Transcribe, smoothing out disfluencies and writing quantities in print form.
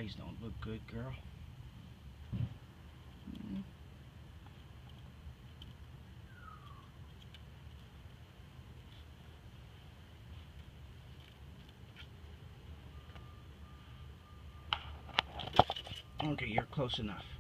eyes don't look good, girl. Okay, you're close enough.